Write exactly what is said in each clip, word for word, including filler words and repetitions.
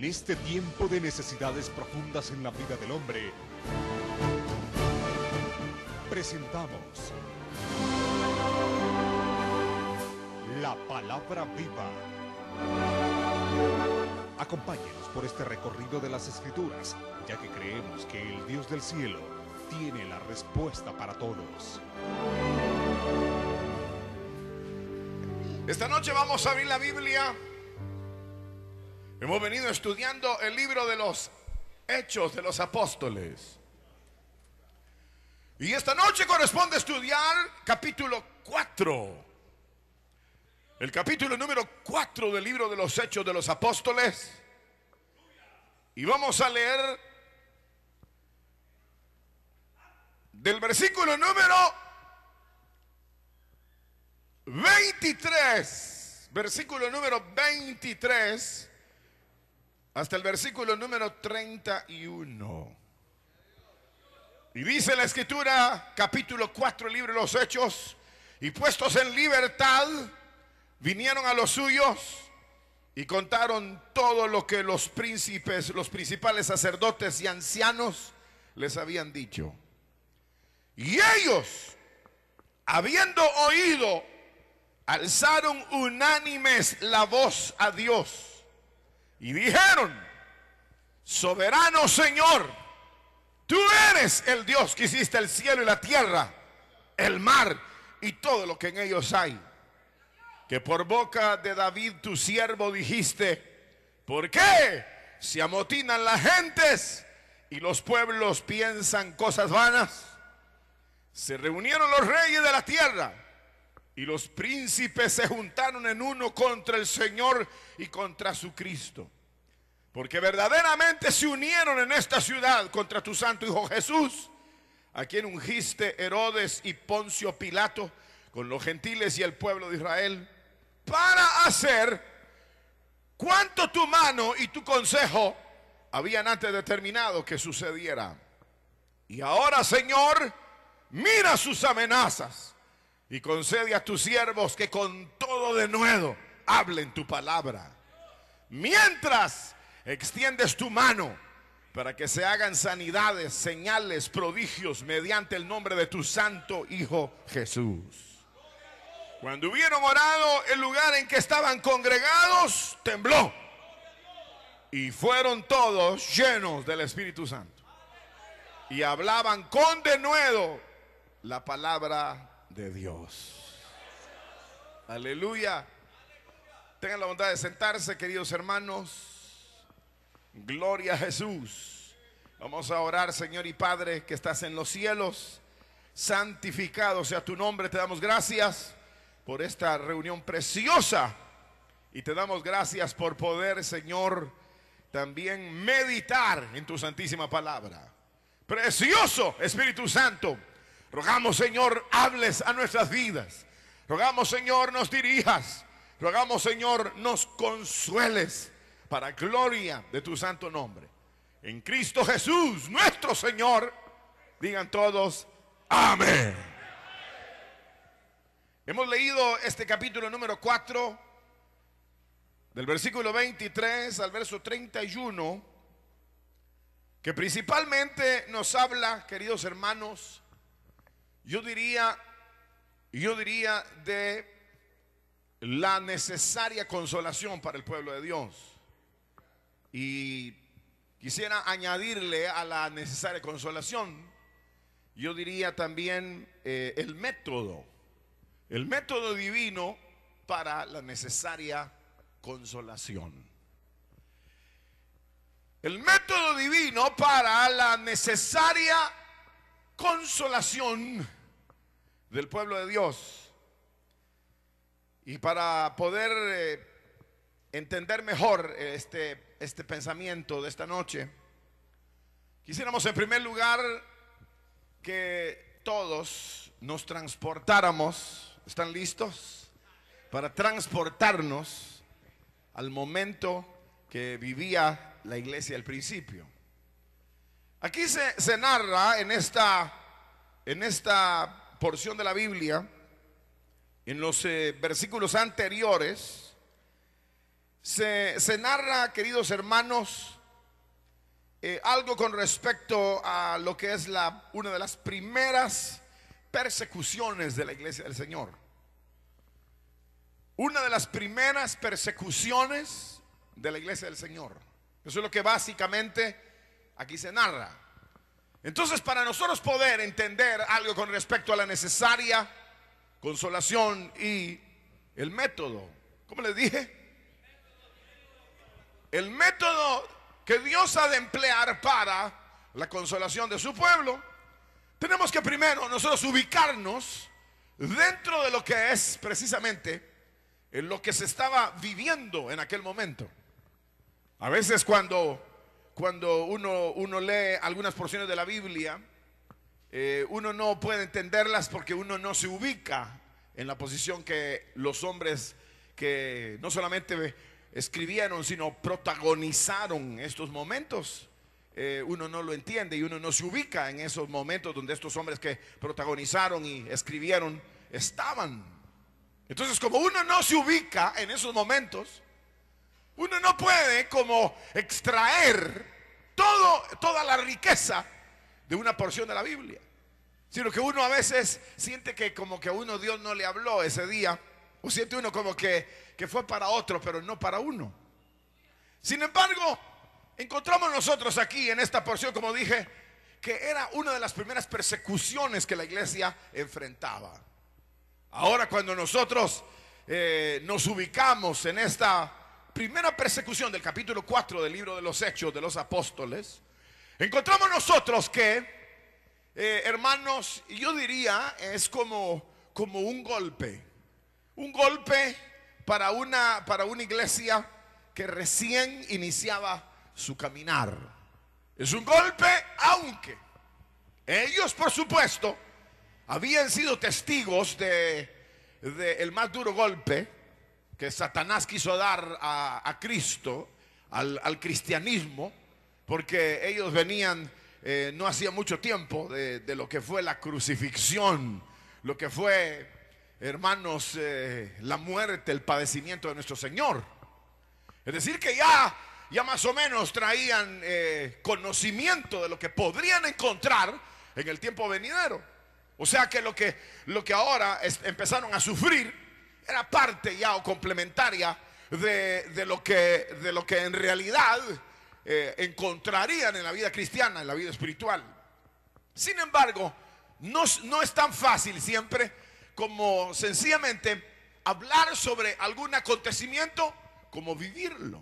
En este tiempo de necesidades profundas en la vida del hombre, presentamos la Palabra Viva. Acompáñenos por este recorrido de las Escrituras, ya que creemos que el Dios del cielo tiene la respuesta para todos. Esta noche vamos a abrir la Biblia. Hemos venido estudiando el libro de los Hechos de los Apóstoles. Y esta noche corresponde estudiar capítulo cuatro. El capítulo número cuatro del libro de los Hechos de los Apóstoles. Y vamos a leer del versículo número veintitrés, versículo número veintitrés, hasta el versículo número treinta y uno. Y dice la Escritura, capítulo cuatro, el libro de los Hechos: y puestos en libertad, vinieron a los suyos y contaron todo lo que los príncipes, los principales sacerdotes y ancianos les habían dicho. Y ellos, habiendo oído, alzaron unánimes la voz a Dios y dijeron: soberano Señor, tú eres el Dios que hiciste el cielo y la tierra, el mar y todo lo que en ellos hay. Que por boca de David tu siervo dijiste: ¿por qué se amotinan las gentes y los pueblos piensan cosas vanas? Se reunieron los reyes de la tierra y los príncipes se juntaron en uno contra el Señor y contra su Cristo. Porque verdaderamente se unieron en esta ciudad contra tu santo Hijo Jesús, a quien ungiste Herodes y Poncio Pilato con los gentiles y el pueblo de Israel, para hacer cuanto tu mano y tu consejo habían antes determinado que sucediera. Y ahora, Señor, mira sus amenazas y concede a tus siervos que con todo denuedo hablen tu palabra, mientras extiendes tu mano para que se hagan sanidades, señales, prodigios mediante el nombre de tu santo Hijo Jesús. Cuando hubieron orado, el lugar en que estaban congregados tembló y fueron todos llenos del Espíritu Santo y hablaban con denuedo la palabra de Dios. Aleluya. Tengan la bondad de sentarse, queridos hermanos. Gloria a Jesús. Vamos a orar. Señor y Padre que estás en los cielos, santificado sea tu nombre. Te damos gracias por esta reunión preciosa y te damos gracias por poder, Señor, también meditar en tu santísima palabra. Precioso Espíritu Santo, rogamos, Señor, hables a nuestras vidas. Rogamos, Señor, nos dirijas. Rogamos, Señor, nos consueles para gloria de tu santo nombre. En Cristo Jesús, nuestro Señor. Digan todos, amén. Hemos leído este capítulo número cuatro, del versículo veintitrés al verso treinta y uno, que principalmente nos habla, queridos hermanos, yo diría, yo diría de la necesaria consolación para el pueblo de Dios. Y quisiera añadirle a la necesaria consolación, yo diría también eh, el método, el método divino para la necesaria consolación. El método divino para la necesaria consolación del pueblo de Dios. Y para poder eh, entender mejor este, este pensamiento de esta noche, quisiéramos en primer lugar que todos nos transportáramos. ¿Están listos? Para transportarnos al momento que vivía la iglesia al principio. Aquí se, se narra en esta, en esta porción de la Biblia, en los eh, versículos anteriores, se, se narra, queridos hermanos, eh, algo con respecto a lo que es la, una de las primeras persecuciones de la iglesia del Señor. Una de las primeras persecuciones de la iglesia del Señor. Eso es lo que básicamente aquí se narra. Entonces, para nosotros poder entender algo con respecto a la necesaria consolación y el método, ¿cómo les dije? El método que Dios ha de emplear para la consolación de su pueblo, tenemos que primero nosotros ubicarnos dentro de lo que es precisamente en lo que se estaba viviendo en aquel momento. A veces cuando, cuando uno, uno lee algunas porciones de la Biblia, eh, uno no puede entenderlas porque uno no se ubica en la posición que los hombres que no solamente escribieron, sino protagonizaron estos momentos. Eh, uno no lo entiende y uno no se ubica en esos momentos donde estos hombres que protagonizaron y escribieron estaban. Entonces, como uno no se ubica en esos momentos, uno no puede como extraer todo, toda la riqueza de una porción de la Biblia, sino que uno a veces siente que como que a uno Dios no le habló ese día, o siente uno como que, que fue para otro, pero no para uno. Sin embargo, encontramos nosotros aquí en esta porción, como dije, que era una de las primeras persecuciones que la iglesia enfrentaba. Ahora, cuando nosotros eh, nos ubicamos en esta primera persecución del capítulo cuatro del libro de los Hechos de los Apóstoles, encontramos nosotros que, eh, hermanos, yo diría, es como, como un golpe. Un golpe para una, para una iglesia que recién iniciaba su caminar. Es un golpe, aunque ellos, por supuesto, habían sido testigos de, de el más duro golpe que Satanás quiso dar a, a Cristo, al, al cristianismo, porque ellos venían eh, no hacía mucho tiempo de, de lo que fue la crucifixión, lo que fue, hermanos, eh, la muerte, el padecimiento de nuestro Señor. Es decir, que ya, ya más o menos traían eh, conocimiento de lo que podrían encontrar en el tiempo venidero. O sea que lo que, lo que ahora es, empezaron a sufrir era parte ya o complementaria de, de, lo, que, de lo que en realidad eh, encontrarían en la vida cristiana, en la vida espiritual. Sin embargo, no, no es tan fácil siempre como sencillamente hablar sobre algún acontecimiento como vivirlo.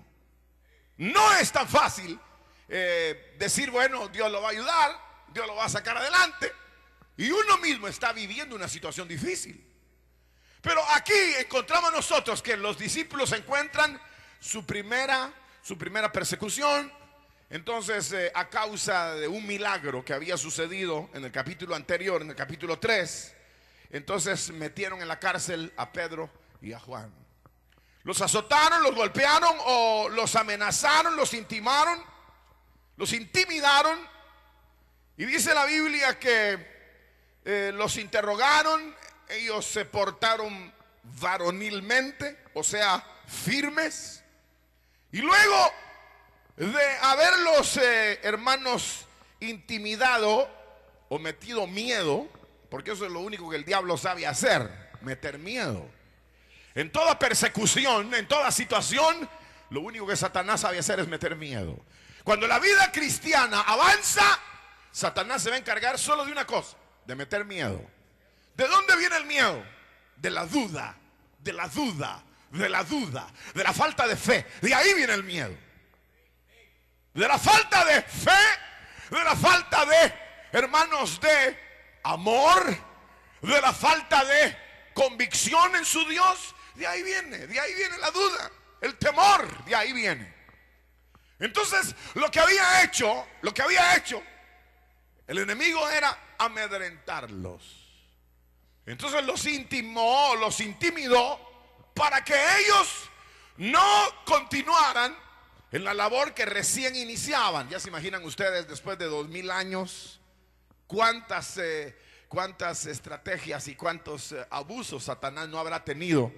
No es tan fácil eh, decir, bueno, Dios lo va a ayudar, Dios lo va a sacar adelante, y uno mismo está viviendo una situación difícil. Pero aquí encontramos nosotros que los discípulos encuentran su primera, su primera persecución. Entonces, eh, a causa de un milagro que había sucedido en el capítulo anterior, en el capítulo tres, entonces metieron en la cárcel a Pedro y a Juan. Los azotaron, los golpearon o los amenazaron, los intimaron, los intimidaron. Y dice la Biblia que Eh, los interrogaron, ellos se portaron varonilmente, o sea, firmes. Y luego de haberlos, eh, hermanos, intimidado o metido miedo, porque eso es lo único que el diablo sabe hacer, meter miedo. En toda persecución, en toda situación, lo único que Satanás sabe hacer es meter miedo. Cuando la vida cristiana avanza, Satanás se va a encargar solo de una cosa: de meter miedo. ¿De dónde viene el miedo? De la duda, de la duda, de la duda, de la falta de fe. De ahí viene el miedo. De la falta de fe, de la falta de, hermanos, de amor, de la falta de convicción en su Dios. De ahí viene, de ahí viene la duda, el temor, de ahí viene. Entonces, lo que había hecho, lo que había hecho el enemigo era amedrentarlos. Entonces los intimó, los intimidó para que ellos no continuaran en la labor que recién iniciaban. Ya se imaginan ustedes, después de dos mil años, cuántas, eh, cuántas estrategias y cuántos eh, abusos Satanás no habrá tenido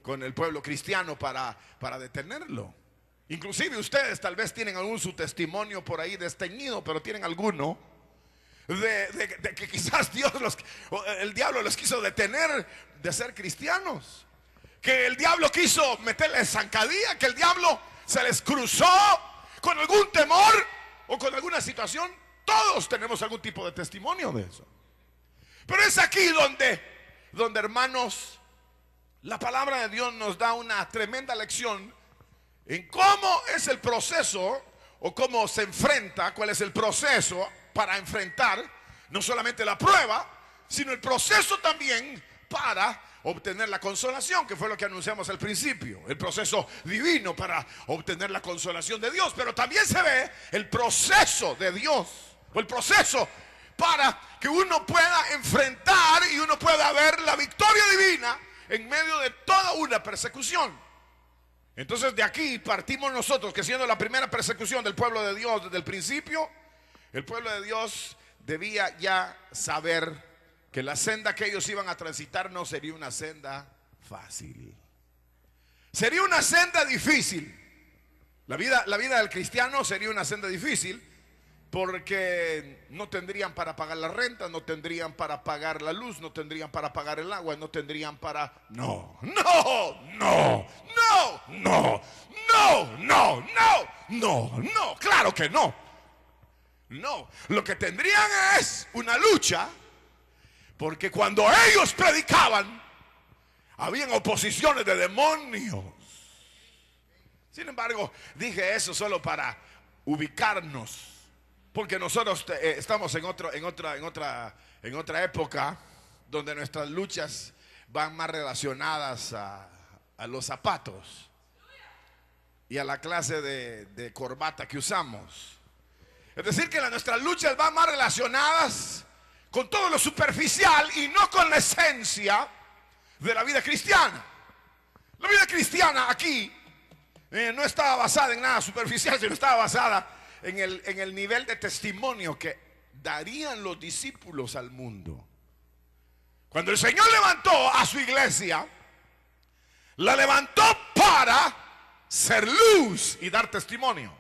con el pueblo cristiano para, para detenerlo. Inclusive ustedes tal vez tienen algún su testimonio por ahí desteñido, pero tienen alguno de, de, de que quizás Dios los, el diablo los quiso detener de ser cristianos, que el diablo quiso meterles zancadilla, que el diablo se les cruzó con algún temor o con alguna situación. Todos tenemos algún tipo de testimonio de eso. Pero es aquí donde, donde hermanos, la palabra de Dios nos da una tremenda lección en cómo es el proceso o cómo se enfrenta, cuál es el proceso para enfrentar no solamente la prueba, sino el proceso también para obtener la consolación, que fue lo que anunciamos al principio, el proceso divino para obtener la consolación de Dios. Pero también se ve el proceso de Dios, o el proceso para que uno pueda enfrentar y uno pueda ver la victoria divina en medio de toda una persecución. Entonces de aquí partimos nosotros, que siendo la primera persecución del pueblo de Dios desde el principio, el pueblo de Dios debía ya saber que la senda que ellos iban a transitar no sería una senda fácil. Sería una senda difícil. La vida, la vida del cristiano sería una senda difícil, porque no tendrían para pagar la renta, no tendrían para pagar la luz, no tendrían para pagar el agua, no tendrían para... No, no, no, no, no, no, no, no, no, no, claro que no. No, lo que tendrían es una lucha, porque cuando ellos predicaban, habían oposiciones de demonios. Sin embargo, dije eso solo para ubicarnos, porque nosotros eh, estamos en, otro, en, otra, en, otra, en otra época donde nuestras luchas van más relacionadas a, a los zapatos y a la clase de, de corbata que usamos. Es decir, que la, nuestras luchas van más relacionadas con todo lo superficial y no con la esencia de la vida cristiana. La vida cristiana aquí eh, no estaba basada en nada superficial, sino estaba basada en el, en el nivel de testimonio que darían los discípulos al mundo. Cuando el Señor levantó a su iglesia, la levantó para ser luz y dar testimonio.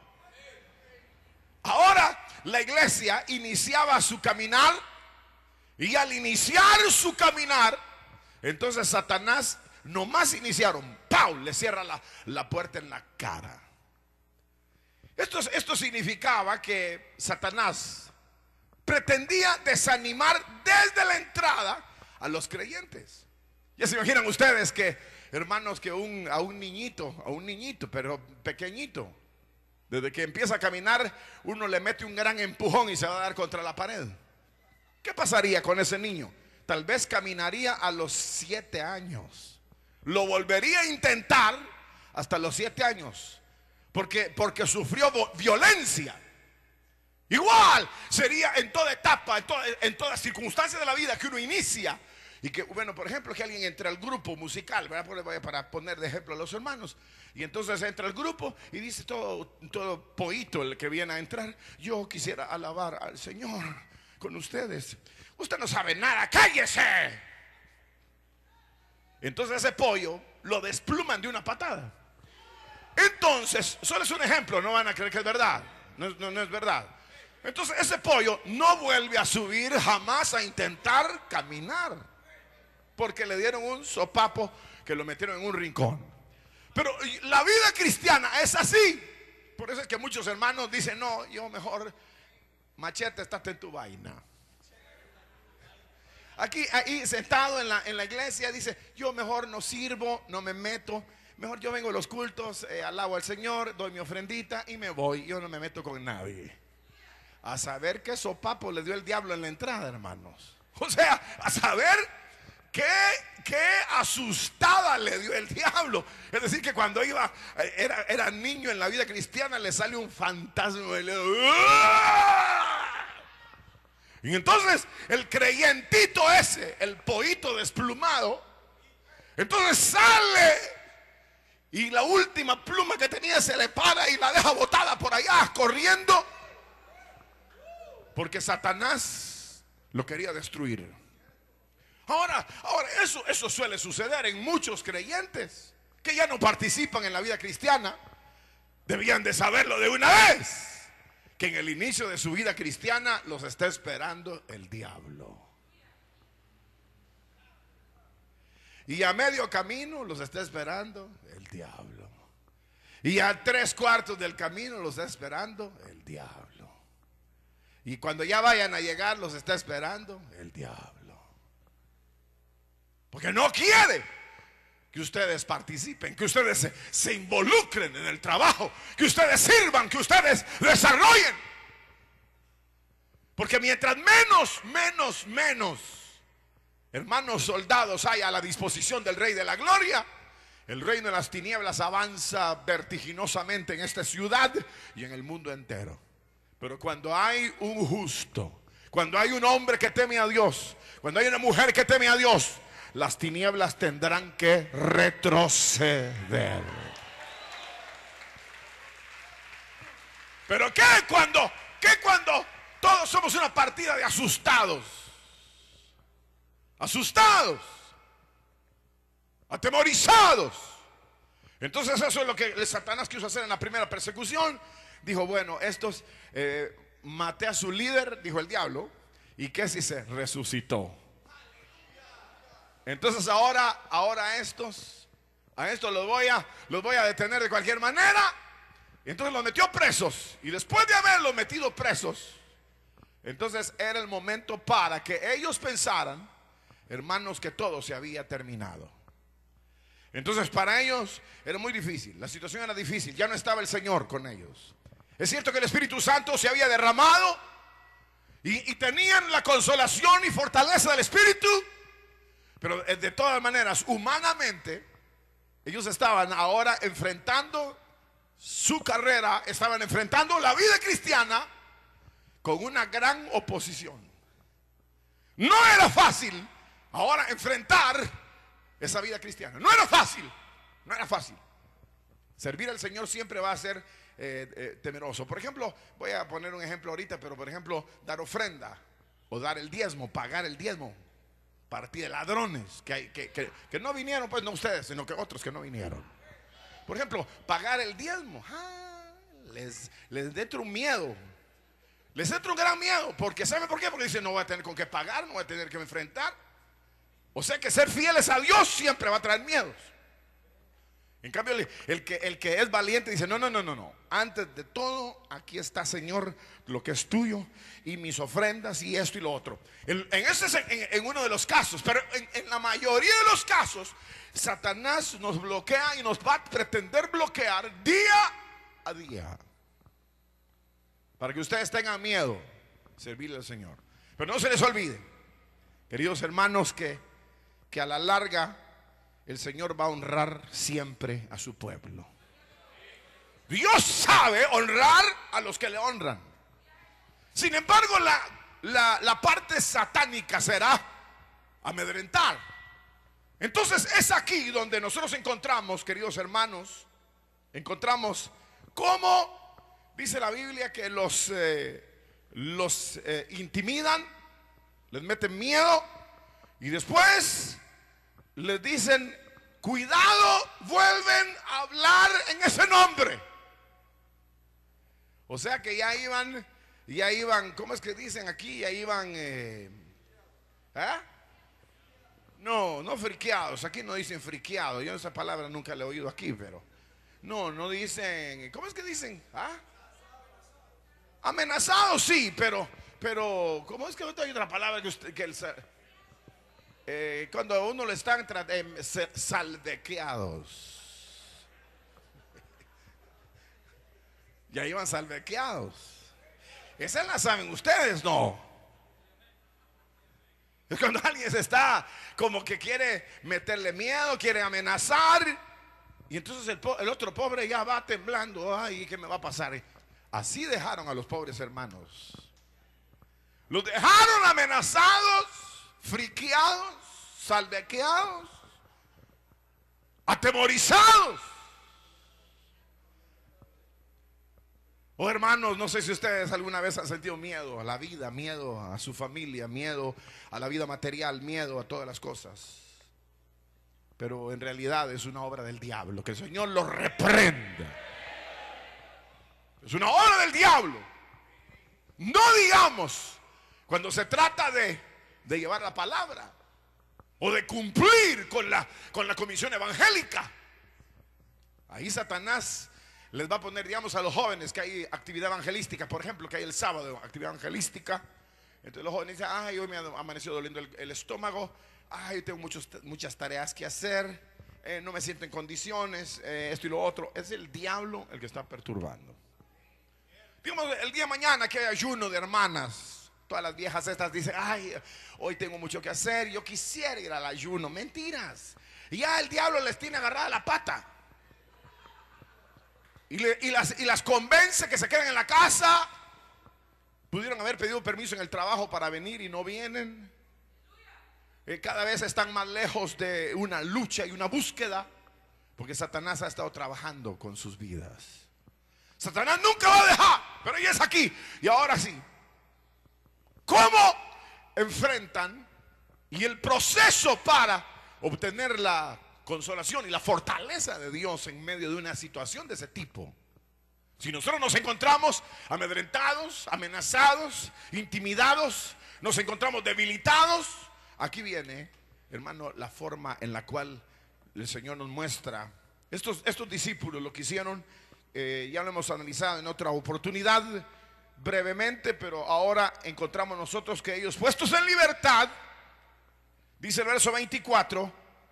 Ahora la iglesia iniciaba su caminar, y al iniciar su caminar, entonces Satanás nomás iniciaron, ¡pau!, le cierra la, la puerta en la cara. Esto, esto significaba que Satanás pretendía desanimar desde la entrada a los creyentes. Ya se imaginan ustedes que, hermanos, que un, a un niñito, a un niñito, pero pequeñito, desde que empieza a caminar, uno le mete un gran empujón y se va a dar contra la pared. ¿Qué pasaría con ese niño? Tal vez caminaría a los siete años. Lo volvería a intentar hasta los siete años. Porque, porque sufrió violencia. Igual sería en toda etapa, en toda, en toda circunstancia de la vida que uno inicia. Y que, bueno, por ejemplo, que alguien entre al grupo musical, ¿verdad? Para poner de ejemplo a los hermanos. Y entonces entra al grupo y dice todo, todo poito el que viene a entrar: yo quisiera alabar al Señor con ustedes. Usted no sabe nada, cállese. Entonces ese pollo lo despluman de una patada. Entonces, solo es un ejemplo, no van a creer que es verdad. No, no, no es verdad. Entonces ese pollo no vuelve a subir jamás a intentar caminar, porque le dieron un sopapo que lo metieron en un rincón. Pero la vida cristiana es así. Por eso es que muchos hermanos dicen: no, yo mejor, machete, estate en tu vaina. Aquí, ahí sentado en la, en la iglesia, dice: yo mejor no sirvo, no me meto. Mejor yo vengo a los cultos, eh, alabo al Señor, doy mi ofrendita y me voy. Yo no me meto con nadie. A saber qué sopapo le dio el diablo en la entrada, hermanos. O sea, a saber qué, qué asustada le dio el diablo. Es decir, que cuando iba, era, era niño en la vida cristiana, le sale un fantasma y le... Y entonces el creyentito ese, el pollito desplumado, entonces sale y la última pluma que tenía se le para y la deja botada por allá, corriendo, porque Satanás lo quería destruir. Ahora, ahora eso, eso suele suceder en muchos creyentes. que ya no participan en la vida cristiana, debían de saberlo de una vez, que en el inicio de su vida cristiana los está esperando el diablo. Y a medio camino los está esperando el diablo. Y a tres cuartos del camino los está esperando el diablo. Y cuando ya vayan a llegar los está esperando el diablo. Porque no quiere que ustedes participen, que ustedes se, se involucren en el trabajo, que ustedes sirvan, que ustedes desarrollen. Porque mientras menos, menos, menos hermanos soldados hay a la disposición del Rey de la Gloria, el reino de las tinieblas avanza vertiginosamente en esta ciudad y en el mundo entero. Pero cuando hay un justo, cuando hay un hombre que teme a Dios, cuando hay una mujer que teme a Dios, las tinieblas tendrán que retroceder. Pero ¿qué cuando, qué cuando todos somos una partida de asustados? Asustados, atemorizados. Entonces eso es lo que Satanás quiso hacer en la primera persecución. Dijo, bueno, estos eh, maté a su líder, dijo el diablo, y que si se resucitó. Entonces ahora, ahora a estos, a estos los voy a, los voy a detener de cualquier manera. Y entonces los metió presos. Y después de haberlos metido presos, entonces era el momento para que ellos pensaran, hermanos, que todo se había terminado. Entonces para ellos era muy difícil, la situación era difícil, ya no estaba el Señor con ellos. Es cierto que el Espíritu Santo se había derramado y, y tenían la consolación y fortaleza del Espíritu, pero de todas maneras, humanamente, ellos estaban ahora enfrentando su carrera, estaban enfrentando la vida cristiana con una gran oposición. No era fácil ahora enfrentar esa vida cristiana. No era fácil, no era fácil. Servir al Señor siempre va a ser eh, eh, temeroso. Por ejemplo, voy a poner un ejemplo ahorita, pero por ejemplo, dar ofrenda o dar el diezmo, pagar el diezmo, partida de ladrones que, hay, que, que, que no vinieron, pues no ustedes, sino que otros que no vinieron. Por ejemplo, pagar el diezmo, ah, les, les entra un miedo. Les entra un gran miedo, porque ¿saben por qué? Porque dicen, no voy a tener con qué pagar, no voy a tener que enfrentar. O sea que ser fieles a Dios siempre va a traer miedos. En cambio, el, el, que, el que es valiente dice, no, no, no, no, no. Antes de todo, aquí está, Señor, lo que es tuyo y mis ofrendas y esto y lo otro. En, en, ese, en, en uno de los casos, pero en, en la mayoría de los casos, Satanás nos bloquea y nos va a pretender bloquear día a día, para que ustedes tengan miedo servirle al Señor. Pero no se les olvide, queridos hermanos, que, que a la larga el Señor va a honrar siempre a su pueblo. Dios sabe honrar a los que le honran. Sin embargo, la, la, la parte satánica será amedrentar. Entonces es aquí donde nosotros encontramos, queridos hermanos, encontramos cómo dice la Biblia que los, eh, los eh, intimidan, les meten miedo y después les dicen, cuidado, vuelven a hablar en ese nombre. O sea que ya iban, ya iban, ¿cómo es que dicen aquí? Ya iban, eh, ¿eh? No, no friqueados, aquí no dicen friqueados, yo esa palabra nunca la he oído aquí, pero no, no dicen, ¿cómo es que dicen? ¿Ah? Amenazados, sí, pero, pero, ¿cómo es que hay otra palabra que usted, que el... Eh, cuando a uno le están eh, salvequeados? Ya iban salvequeados. Esa la saben ustedes, ¿no? Es cuando alguien se está como que quiere meterle miedo, quiere amenazar, y entonces el, el otro pobre ya va temblando. Ay, ¿qué me va a pasar? Así dejaron a los pobres hermanos. Los dejaron amenazados, friqueados, salvequeados, atemorizados. Oh, hermanos, no sé si ustedes alguna vez han sentido miedo a la vida, miedo a su familia, miedo a la vida material, miedo a todas las cosas. pero en realidad es una obra del diablo. Que el Señor lo reprenda. Es una obra del diablo. No digamos cuando se trata de, de llevar la palabra o de cumplir con la, con la comisión evangélica. Ahí Satanás les va a poner, digamos, a los jóvenes que hay actividad evangelística, por ejemplo, que hay el sábado actividad evangelística. Entonces los jóvenes dicen: ay, hoy me ha amanecido doliendo el, el estómago, ay, tengo muchos, muchas tareas que hacer, eh, no me siento en condiciones, eh, esto y lo otro. Es el diablo el que está perturbando. Digamos, el día de mañana que hay ayuno de hermanas, todas las viejas estas dicen: ay, hoy tengo mucho que hacer, yo quisiera ir al ayuno. Mentiras. Y ya el diablo les tiene agarrada la pata y, le, y, las, y las convence que se queden en la casa. Pudieron haber pedido permiso en el trabajo para venir y no vienen. eh, Cada vez están más lejos de una lucha y una búsqueda, porque Satanás ha estado trabajando con sus vidas. Satanás nunca va a dejar, pero ya es aquí. Y ahora sí, ¿cómo enfrentan y el proceso para obtener la consolación y la fortaleza de Dios en medio de una situación de ese tipo? Si nosotros nos encontramos amedrentados, amenazados, intimidados, nos encontramos debilitados, aquí viene, hermano, la forma en la cual el Señor nos muestra. Estos, estos discípulos lo que hicieron, eh, ya lo hemos analizado en otra oportunidad brevemente, pero ahora encontramos nosotros que ellos, puestos en libertad, dice el verso veinticuatro,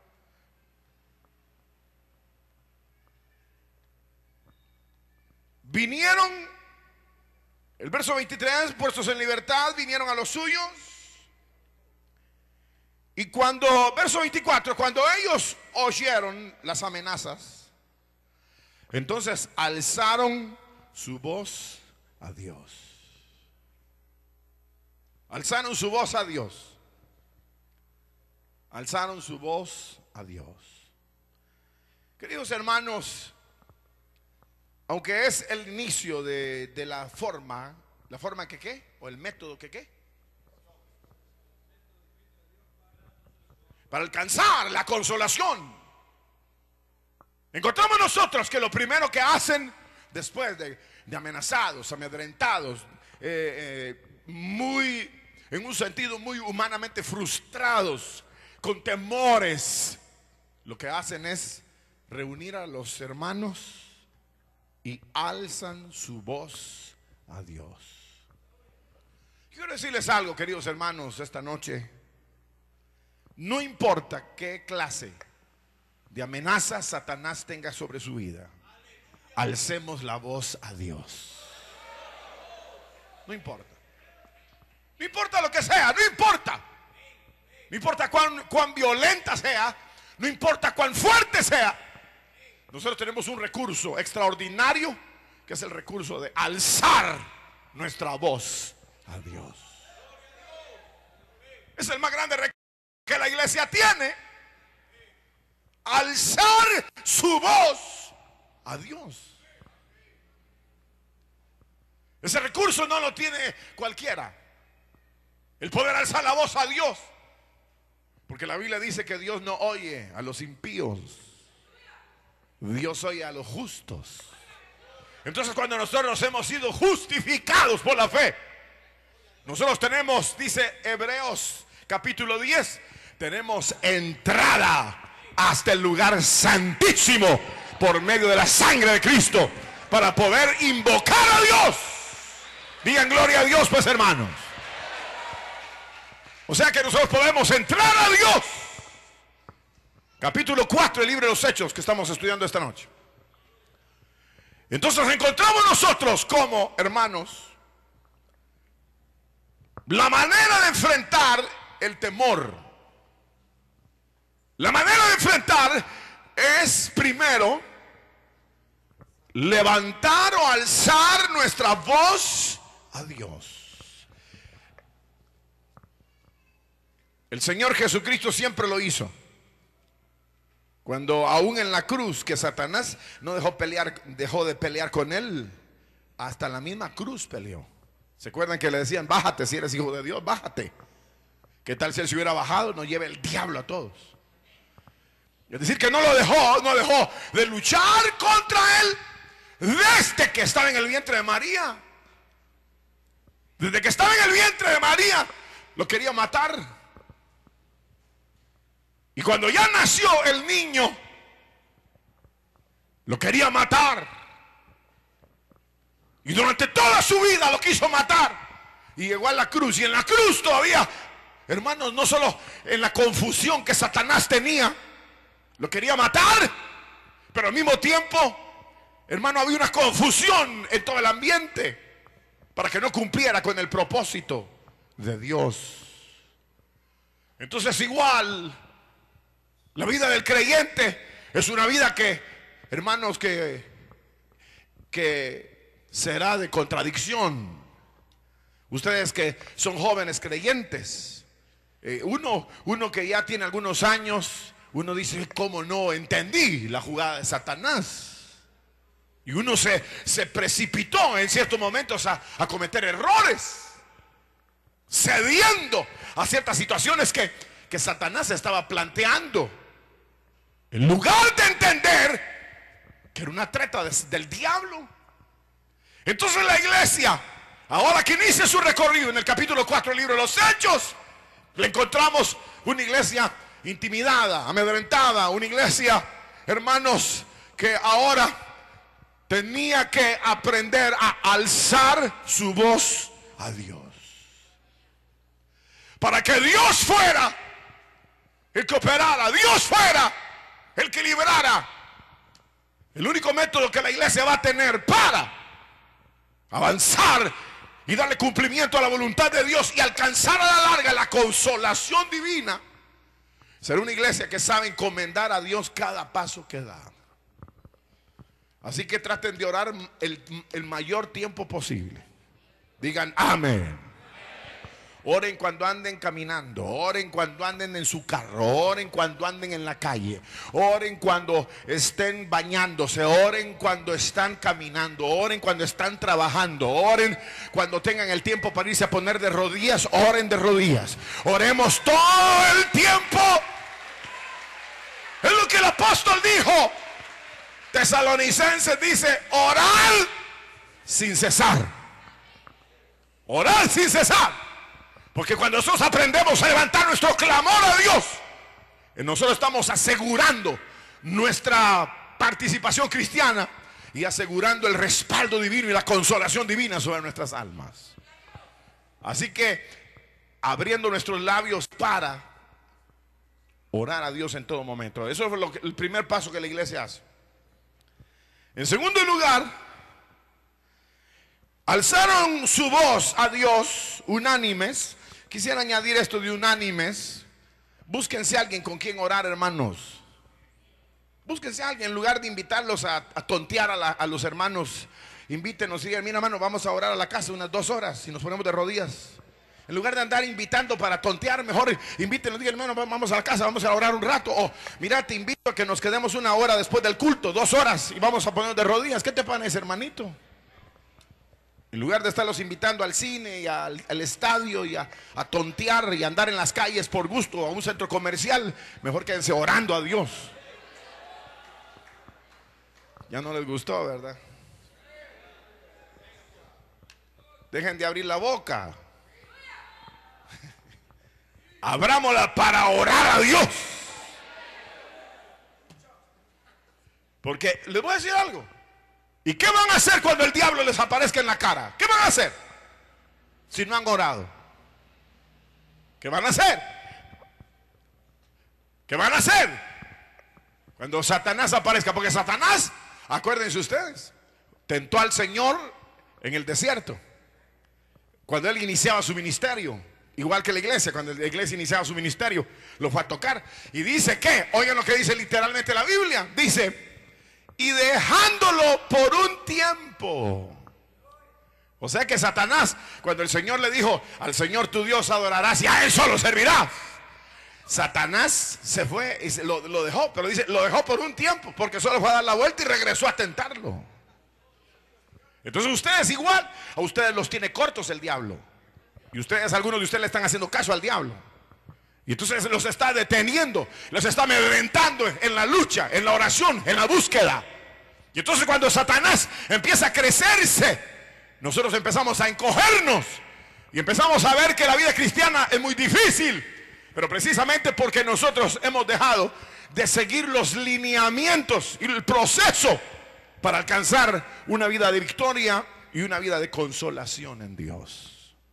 vinieron, el verso veintitrés, puestos en libertad, vinieron a los suyos. Y cuando, verso veinticuatro, cuando ellos oyeron las amenazas, entonces alzaron su voz a Dios. Alzaron su voz a Dios. Alzaron su voz a Dios. Queridos hermanos, aunque es el inicio de, de la forma, la forma que qué, o el método que qué, para alcanzar la consolación, encontramos nosotros que lo primero que hacen después de, de amenazados, amedrentados, eh, eh, muy, en un sentido muy humanamente frustrados, con temores, lo que hacen es reunir a los hermanos y alzan su voz a Dios. Quiero decirles algo, queridos hermanos, esta noche. No importa qué clase de amenaza Satanás tenga sobre su vida, alcemos la voz a Dios. No importa. No importa lo que sea, no importa. No importa cuán, cuán violenta sea, no importa cuán fuerte sea. Nosotros tenemos un recurso extraordinario, que es el recurso de alzar nuestra voz a Dios. Es el más grande recurso que la iglesia tiene. Alzar su voz a Dios. Ese recurso no lo tiene cualquiera. El poder alzar la voz a Dios. Porque la Biblia dice que Dios no oye a los impíos, Dios oye a los justos. Entonces, cuando nosotros hemos sido justificados por la fe, nosotros tenemos, dice Hebreos capítulo diez, tenemos entrada hasta el lugar santísimo por medio de la sangre de Cristo, para poder invocar a Dios. Digan gloria a Dios, pues, hermanos. O sea que nosotros podemos entrar a Dios. Capítulo cuatro del libro de los Hechos que estamos estudiando esta noche. Entonces encontramos nosotros como, hermanos, la manera de enfrentar el temor. La manera de enfrentar es primero levantar o alzar nuestra voz a Dios. El Señor Jesucristo siempre lo hizo. Cuando aún en la cruz, que Satanás no dejó pelear, dejó de pelear con él, hasta la misma cruz peleó. ¿Se acuerdan que le decían: bájate si eres hijo de Dios, bájate? ¿Qué tal si él se hubiera bajado? Nos lleva el diablo a todos. Es decir, que no lo dejó, no dejó de luchar contra él desde que estaba en el vientre de María. Desde que estaba en el vientre de María, lo quería matar. Y cuando ya nació el niño, lo quería matar. Y durante toda su vida lo quiso matar. Y llegó a la cruz. Y en la cruz todavía, hermanos, no solo en la confusión que Satanás tenía, lo quería matar, pero al mismo tiempo, hermano, había una confusión en todo el ambiente para que no cumpliera con el propósito de Dios. Entonces igual, la vida del creyente es una vida que, hermanos, que, que será de contradicción. Ustedes que son jóvenes creyentes, eh, uno, uno que ya tiene algunos años, uno dice, ¿cómo no entendí la jugada de Satanás? Y uno se, se precipitó en ciertos momentos a, a cometer errores, cediendo a ciertas situaciones que, que Satanás estaba planteando, en lugar de entender que era una treta de, del diablo. Entonces la iglesia, ahora que inicia su recorrido en el capítulo cuatro del libro de los Hechos, le encontramos una iglesia intimidada, amedrentada, una iglesia, hermanos, que ahora tenía que aprender a alzar su voz a Dios, para que Dios fuera el que operara, Dios fuera el que librara. El único método que la iglesia va a tener para avanzar y darle cumplimiento a la voluntad de Dios y alcanzar a la larga la consolación divina, será una iglesia que sabe encomendar a Dios cada paso que da. Así que traten de orar el, el mayor tiempo posible. Digan amén. Oren cuando anden caminando, oren cuando anden en su carro, oren cuando anden en la calle, oren cuando estén bañándose, oren cuando están caminando, oren cuando están trabajando, oren cuando tengan el tiempo para irse a poner de rodillas, oren de rodillas. Oremos todo el tiempo. Es lo que el apóstol dijo. Tesalonicenses dice, orar sin cesar. Orar sin cesar. Porque cuando nosotros aprendemos a levantar nuestro clamor a Dios, nosotros estamos asegurando nuestra participación cristiana y asegurando el respaldo divino y la consolación divina sobre nuestras almas. Así que abriendo nuestros labios para orar a Dios en todo momento. Eso es lo que, el primer paso que la iglesia hace. En segundo lugar, alzaron su voz a Dios unánimes. Quisiera añadir esto de unánimes. Búsquense a alguien con quien orar, hermanos. Búsquense a alguien, en lugar de invitarlos a, a tontear a, la, a los hermanos. Invítenos y digan, mira hermano, vamos a orar a la casa unas dos horas y nos ponemos de rodillas. En lugar de andar invitando para tontear, mejor invítenos, digan, hermano, vamos a la casa, vamos a orar un rato. O mira, te invito a que nos quedemos una hora después del culto, dos horas, y vamos a ponernos de rodillas. ¿Qué te parece, hermanito? En lugar de estarlos invitando al cine y al, al estadio y a, a tontear y andar en las calles por gusto a un centro comercial, mejor quédense orando a Dios. Ya no les gustó, ¿verdad? Dejen de abrir la boca. Abrámosla para orar a Dios. Porque les voy a decir algo. ¿Y qué van a hacer cuando el diablo les aparezca en la cara? ¿Qué van a hacer si no han orado? ¿Qué van a hacer? ¿Qué van a hacer cuando Satanás aparezca? Porque Satanás, acuérdense ustedes, tentó al Señor en el desierto cuando él iniciaba su ministerio. Igual que la iglesia, cuando la iglesia iniciaba su ministerio, lo fue a tocar. Y dice que, oigan lo que dice literalmente la Biblia, dice, y dejándolo por un tiempo. O sea que Satanás, cuando el Señor le dijo, al Señor tu Dios adorarás y a Él solo servirás, Satanás se fue y se lo, lo dejó, pero dice, lo dejó por un tiempo, porque solo fue a dar la vuelta y regresó a tentarlo. Entonces ustedes igual, a ustedes los tiene cortos el diablo. Y ustedes, algunos de ustedes le están haciendo caso al diablo. Y entonces los está deteniendo, los está amedrentando en la lucha, en la oración, en la búsqueda. Y entonces cuando Satanás empieza a crecerse, nosotros empezamos a encogernos y empezamos a ver que la vida cristiana es muy difícil. Pero precisamente porque nosotros hemos dejado de seguir los lineamientos y el proceso para alcanzar una vida de victoria y una vida de consolación en Dios.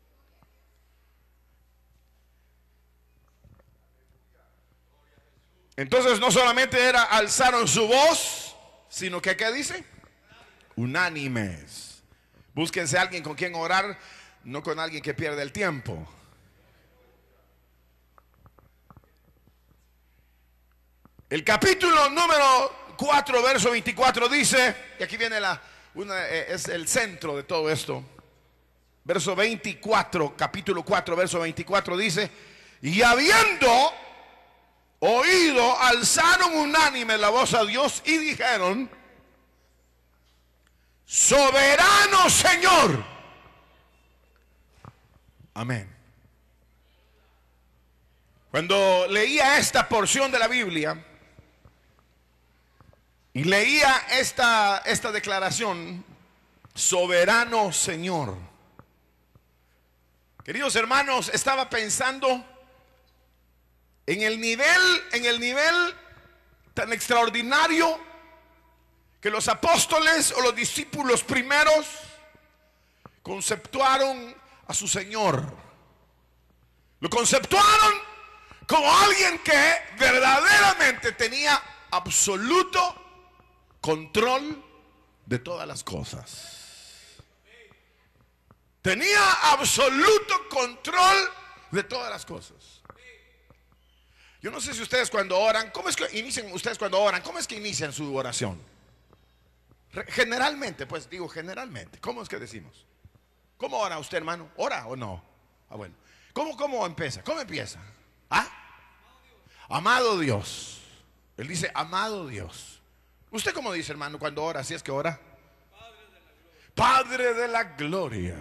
Entonces no solamente era alzaron su voz, sino que ¿qué dice? Unánimes. Búsquense a alguien con quien orar, no con alguien que pierde el tiempo. El capítulo número cuatro, verso veinticuatro dice, y aquí viene la, una, eh, es el centro de todo esto. Verso veinticuatro, capítulo cuatro, verso veinticuatro dice, y habiendo oído, alzaron unánime la voz a Dios y dijeron, soberano Señor. Amén. Cuando leía esta porción de la Biblia y leía esta, esta declaración, soberano Señor, queridos hermanos, estaba pensando en el nivel, en el nivel tan extraordinario que los apóstoles o los discípulos primeros conceptuaron a su Señor. Lo conceptuaron como alguien que verdaderamente tenía absoluto control de todas las cosas. Tenía absoluto control de todas las cosas. Yo no sé si ustedes cuando oran, ¿cómo es que inician ustedes cuando oran? ¿Cómo es que inician su oración? Generalmente, pues digo generalmente. ¿Cómo es que decimos? ¿Cómo ora usted, hermano? ¿Ora o no? Ah, bueno. ¿Cómo, cómo empieza? ¿Cómo empieza? ¿Ah? Amado Dios. Él dice, amado Dios. ¿Usted cómo dice, hermano, cuando ora? Si es que ora. Padre de la gloria.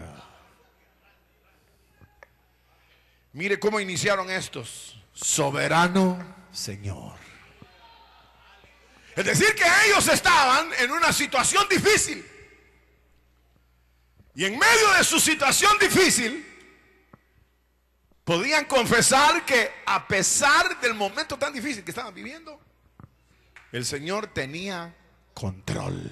Mire cómo iniciaron estos. Soberano Señor. Es decir que ellos estaban en una situación difícil. Y en medio de su situación difícil podían confesar que a pesar del momento tan difícil que estaban viviendo, el Señor tenía control.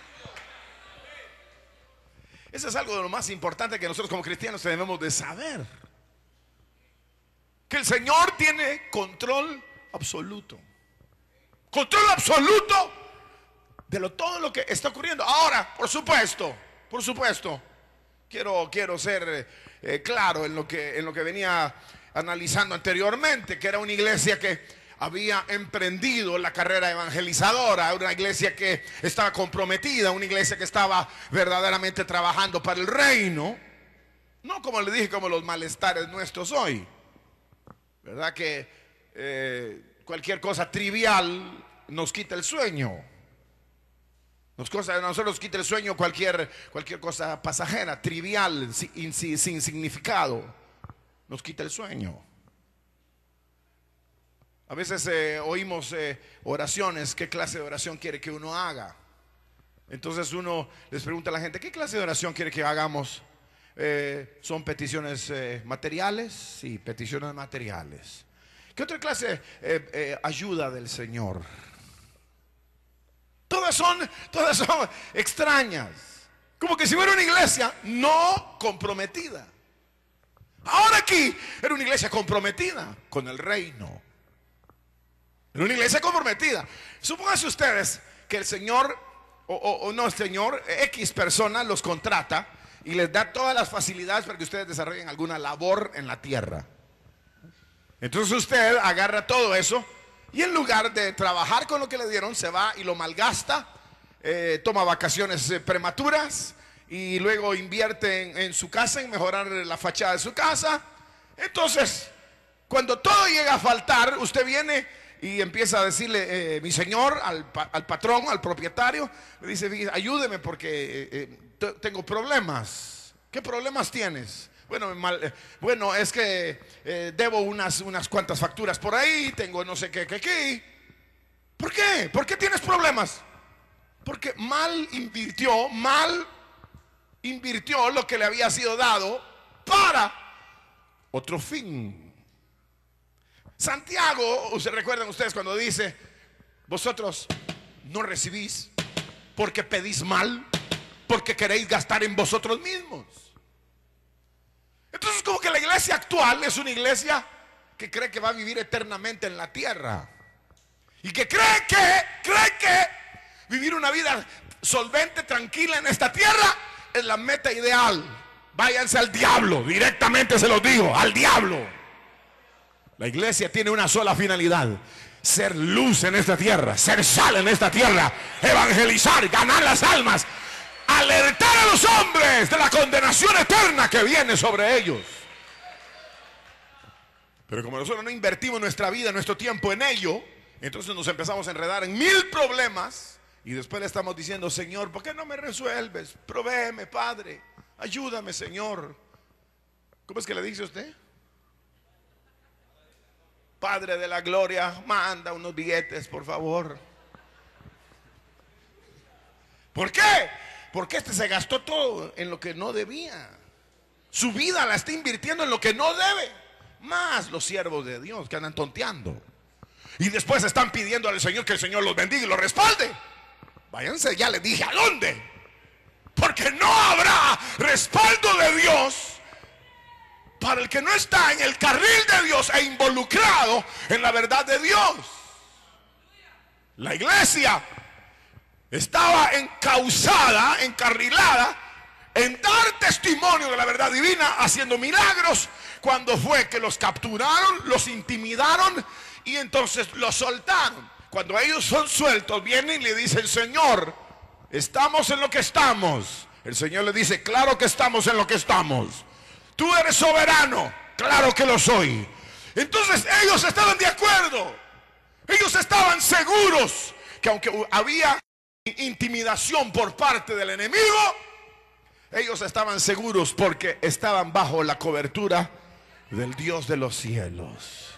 Eso es algo de lo más importante que nosotros como cristianos debemos de saber. Que el Señor tiene control absoluto. Control absoluto de lo, todo lo que está ocurriendo. Ahora, por supuesto, por supuesto, quiero, quiero ser eh, claro en lo, que, en lo que venía analizando anteriormente, que era una iglesia que había emprendido la carrera evangelizadora, una iglesia que estaba comprometida, una iglesia que estaba verdaderamente trabajando para el reino. No, como le dije, como los malestares nuestros hoy. ¿Verdad que eh, cualquier cosa trivial nos quita el sueño? Nos cosa, nosotros nos quita el sueño cualquier, cualquier cosa pasajera, trivial, sin, sin, sin significado. Nos quita el sueño. A veces eh, oímos eh, oraciones, ¿qué clase de oración quiere que uno haga? Entonces uno les pregunta a la gente, ¿qué clase de oración quiere que hagamos? Eh, ¿Son peticiones eh, materiales? Sí, peticiones materiales. ¿Qué otra clase eh, eh, ayuda del Señor? Todas son, todas son extrañas. Como que si fuera una iglesia no comprometida. Ahora aquí era una iglesia comprometida con el reino. Era una iglesia comprometida. Supónganse ustedes que el Señor, o, o, o no el Señor, X persona los contrata y les da todas las facilidades para que ustedes desarrollen alguna labor en la tierra. Entonces usted agarra todo eso y en lugar de trabajar con lo que le dieron, se va y lo malgasta, eh, toma vacaciones eh, prematuras y luego invierte en, en su casa, en mejorar la fachada de su casa. Entonces, cuando todo llega a faltar, usted viene y empieza a decirle, eh, mi señor, al, al patrón, al propietario, le dice, ayúdeme porque eh, eh, tengo problemas. ¿Qué problemas tienes? Bueno, mal, eh, bueno es que eh, debo unas, unas cuantas facturas por ahí, tengo no sé qué, qué, qué. ¿Por qué? ¿Por qué tienes problemas? Porque mal invirtió, mal invirtió lo que le había sido dado para otro fin. Santiago, ¿se recuerdan ustedes cuando dice, vosotros no recibís porque pedís mal, porque queréis gastar en vosotros mismos? Entonces, como que la iglesia actual es una iglesia que cree que va a vivir eternamente en la tierra y que cree que, cree que vivir una vida solvente, tranquila en esta tierra es la meta ideal. Váyanse al diablo, directamente se los digo, al diablo. La iglesia tiene una sola finalidad: ser luz en esta tierra, ser sal en esta tierra, evangelizar, ganar las almas, alertar a los hombres de la condenación eterna que viene sobre ellos. Pero como nosotros no invertimos nuestra vida, nuestro tiempo en ello, entonces nos empezamos a enredar en mil problemas y después le estamos diciendo, Señor, ¿por qué no me resuelves? Provéeme, Padre, ayúdame, Señor. ¿Cómo es que le dice usted? Padre de la gloria, manda unos billetes, por favor. ¿Por qué? Porque este se gastó todo en lo que no debía. Su vida la está invirtiendo en lo que no debe. Más los siervos de Dios que andan tonteando. Y después están pidiendo al Señor que el Señor los bendiga y los respalde. Váyanse, ya les dije a dónde. Porque no habrá respaldo de Dios para el que no está en el carril de Dios e involucrado en la verdad de Dios. La iglesia estaba encauzada, encarrilada en dar testimonio de la verdad divina, haciendo milagros, cuando fue que los capturaron, los intimidaron y entonces los soltaron. Cuando ellos son sueltos, vienen y le dicen, Señor, ¿estamos en lo que estamos? El Señor le dice, claro que estamos en lo que estamos. Tú eres soberano, claro que lo soy. Entonces ellos estaban de acuerdo. Ellos estaban seguros que aunque había intimidación por parte del enemigo, ellos estaban seguros porque estaban bajo la cobertura del Dios de los cielos.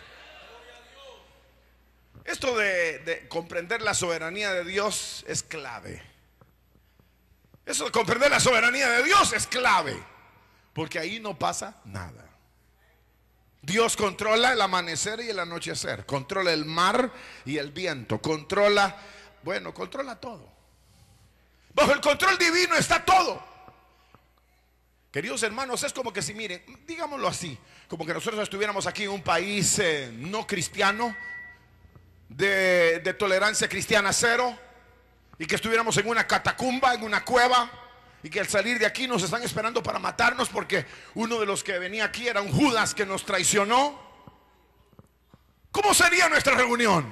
Esto de, de comprender la soberanía de Dios es clave. Eso de comprender la soberanía de Dios es clave, porque ahí no pasa nada. Dios controla el amanecer y el anochecer, controla el mar y el viento, controla, bueno, controla todo. Bajo el control divino está todo. Queridos hermanos, es como que si, miren, digámoslo así, como que nosotros estuviéramos aquí en un país eh, no cristiano, de, de tolerancia cristiana cero, y que estuviéramos en una catacumba, en una cueva, y que al salir de aquí nos están esperando para matarnos porque uno de los que venía aquí era un Judas que nos traicionó. ¿Cómo sería nuestra reunión?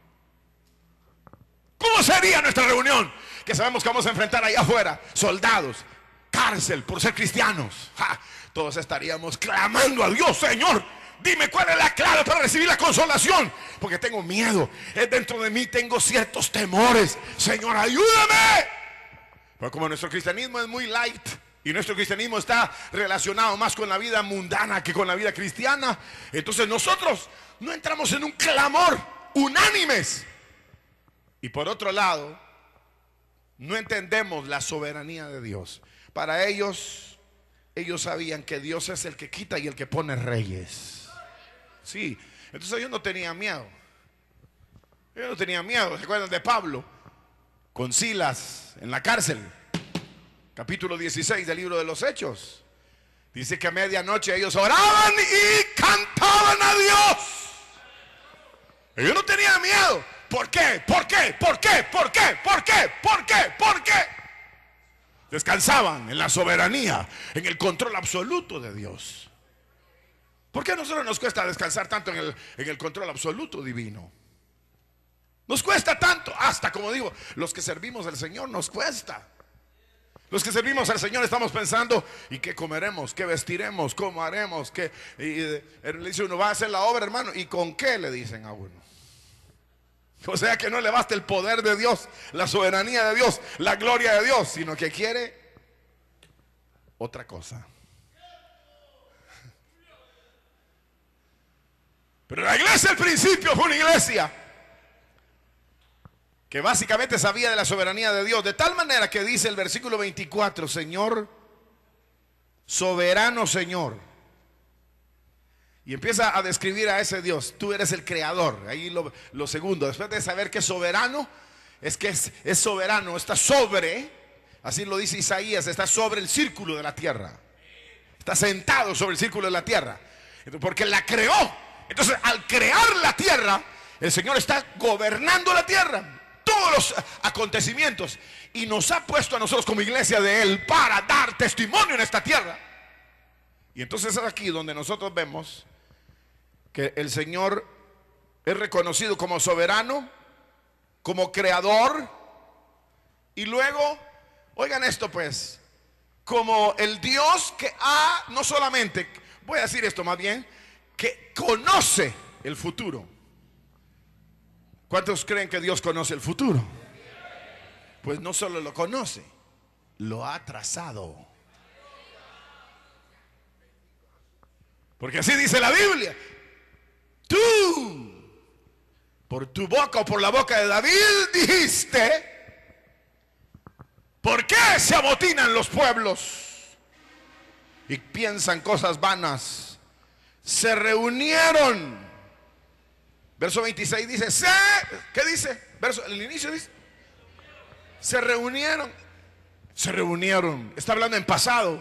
¿Cómo sería nuestra reunión? Que sabemos que vamos a enfrentar allá afuera soldados, cárcel por ser cristianos. ¡Ja! Todos estaríamos clamando a Dios, Señor, dime cuál es la clave para recibir la consolación, porque tengo miedo, es dentro de mí, tengo ciertos temores. Señor, ayúdame. Pero como nuestro cristianismo es muy light y nuestro cristianismo está relacionado más con la vida mundana que con la vida cristiana, entonces nosotros no entramos en un clamor unánimes. Y por otro lado, no entendemos la soberanía de Dios. Para ellos, ellos sabían que Dios es el que quita y el que pone reyes. Sí, entonces ellos no tenían miedo. Ellos no tenían miedo. ¿Se acuerdan de Pablo con Silas en la cárcel? Capítulo dieciséis del libro de los Hechos. Dice que a medianoche ellos oraban y cantaban a Dios. Ellos no tenían miedo. ¿Por qué? ¿Por qué? ¿Por qué? ¿Por qué? ¿Por qué? ¿Por qué? ¿Por qué? Descansaban en la soberanía, en el control absoluto de Dios. ¿Por qué a nosotros nos cuesta descansar tanto en el, en el control absoluto divino? Nos cuesta tanto, hasta como digo, los que servimos al Señor nos cuesta. Los que servimos al Señor estamos pensando, ¿y qué comeremos? ¿Qué vestiremos? ¿Cómo haremos? ¿Qué? Y, y le dice uno, va a hacer la obra, hermano. ¿Y con qué le dicen a uno? O sea que no le basta el poder de Dios, la soberanía de Dios, la gloria de Dios, sino que quiere otra cosa. Pero la iglesia al principio fue una iglesia que básicamente sabía de la soberanía de Dios, de tal manera que dice el versículo veinticuatro, Señor, soberano Señor. Y empieza a describir a ese Dios. Tú eres el creador. Ahí lo, lo segundo, después de saber que es soberano, es que es, es soberano, está sobre, así lo dice Isaías, está sobre el círculo de la tierra. Está sentado sobre el círculo de la tierra, porque la creó. Entonces, al crear la tierra, el Señor está gobernando la tierra, todos los acontecimientos, y nos ha puesto a nosotros como iglesia de Él para dar testimonio en esta tierra. Y entonces es aquí donde nosotros vemos que el Señor es reconocido como soberano, como creador, y luego, oigan esto pues, como el Dios que ha, no solamente, voy a decir esto más bien, que conoce el futuro. ¿Cuántos creen que Dios conoce el futuro? Pues no solo lo conoce, lo ha trazado. Porque así dice la Biblia. Tú, por tu boca o por la boca de David dijiste, ¿por qué se amotinan los pueblos y piensan cosas vanas? Se reunieron. Verso veintiséis dice, ¿se? ¿Qué dice? Verso, el inicio dice, se reunieron. Se reunieron. Está hablando en pasado.